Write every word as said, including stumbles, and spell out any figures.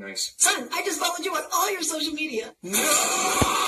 nice. Son, I just followed you on all your social media. No!